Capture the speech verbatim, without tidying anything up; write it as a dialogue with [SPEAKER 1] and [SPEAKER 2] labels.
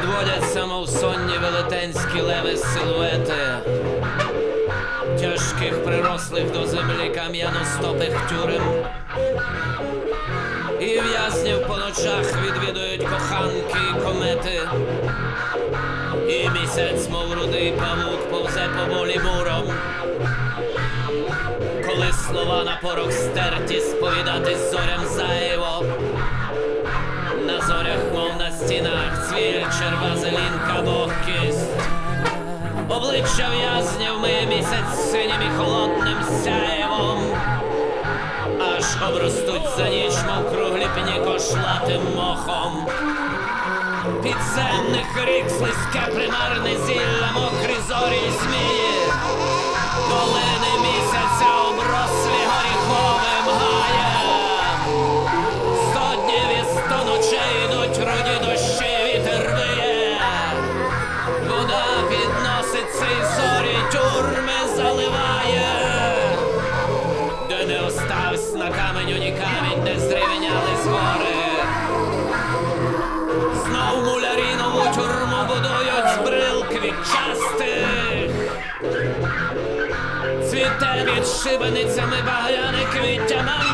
[SPEAKER 1] підводяться, мов сонні велетенські леви силуети тяжких прирослих до землі кам'яностопих тюрем. І в'язнів по ночах відвідують коханки і комети. І місяць, мов рудий павук, повзе поволі муром. Коли слова на порох стерті, сповідатись зорям зайво. На зорях, мов на стінах, цвіль, черва, зелінка, вогкість. Обличчя в'язнів миє місяць синім і холодним сяєвом. Аж обростуть за ніч, мов круглі пні кошлатим мохом. Підземних рік слизьке примарне зілля, мокрі зорі й змії. Долини місяця оброслі горіховим гаєм. Сто днів і сто ночей йдуть руді дощі, вітер виє. Вода підноситься й зорі тюрми заливає. Де не оставсь на каменю ні камінь, де здревеняли гори. Знов мулярі нову тюрму будують з брил квітчастих. Цвіте під шибеницями багряне квіття